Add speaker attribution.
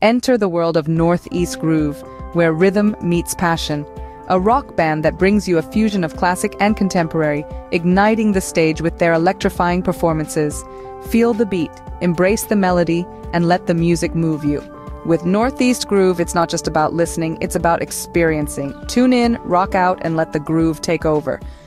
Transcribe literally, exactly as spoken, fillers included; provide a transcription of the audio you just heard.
Speaker 1: Enter the world of Northeast Groove, where rhythm meets passion. A rock band that brings you a fusion of classic and contemporary, igniting the stage with their electrifying performances. Feel the beat, embrace the melody, and let the music move you. With Northeast Groove, it's not just about listening, it's about experiencing. Tune in, rock out, and let the groove take over.